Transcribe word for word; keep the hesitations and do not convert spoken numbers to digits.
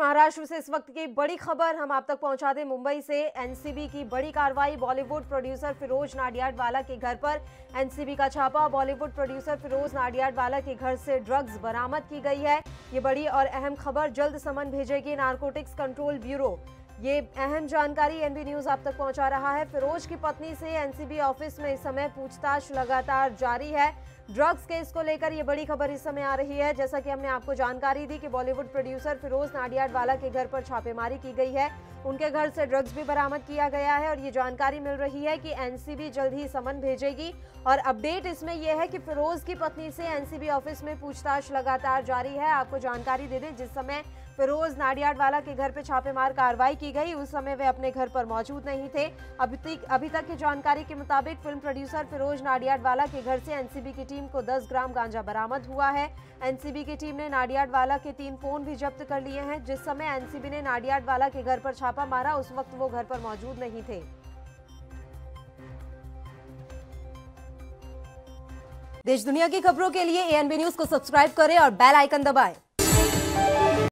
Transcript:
महाराष्ट्र से इस वक्त की बड़ी खबर हम आप तक पहुंचा दें। मुंबई से एनसीबी की बड़ी कार्रवाई। बॉलीवुड प्रोड्यूसर फिरोज नाडियाडवाला के घर पर एनसीबी का छापा। बॉलीवुड प्रोड्यूसर फिरोज नाडियाडवाला के घर से ड्रग्स बरामद की गई है। ये बड़ी और अहम खबर। जल्द समन भेजेगी नारकोटिक्स कंट्रोल ब्यूरो। ये अहम जानकारी एनबी न्यूज आप तक पहुंचा रहा है। फिरोज की पत्नी से एनसीबी ऑफिस में इस समय पूछताछ लगातार जारी है। ड्रग्स केस को लेकर ये बड़ी खबर इस समय आ रही है। जैसा कि हमने आपको जानकारी दी कि बॉलीवुड प्रोड्यूसर फिरोज नाडियाडवाला के घर पर छापेमारी की गई है। उनके घर से ड्रग्स भी बरामद किया गया है और ये जानकारी मिल रही है कि एनसीबी जल्द ही समन भेजेगी। और अपडेट इसमें यह है कि फिरोज की पत्नी से एनसीबी ऑफिस में पूछताछ लगातार जारी है। आपको जानकारी दे दें, जिस समय फिरोज नाडियाडवाला के घर पर छापेमार कार्रवाई की गई उस समय वे अपने घर पर मौजूद नहीं थे। अभी तक अभी तक की जानकारी के मुताबिक फिल्म प्रोड्यूसर फिरोज नाडियाडवाला के घर से एनसीबी की टीम को दस ग्राम गांजा बरामद हुआ है। एनसीबी की टीम ने नाडियाडवाला के तीन फोन भी जब्त कर लिए हैं। जिस समय एनसीबी ने नाडियाडवाला के घर पर छापा मारा उस वक्त वो घर पर मौजूद नहीं थे। देश दुनिया की खबरों के लिए एएनबी न्यूज को सब्सक्राइब करें और बेल आइकन दबाएं।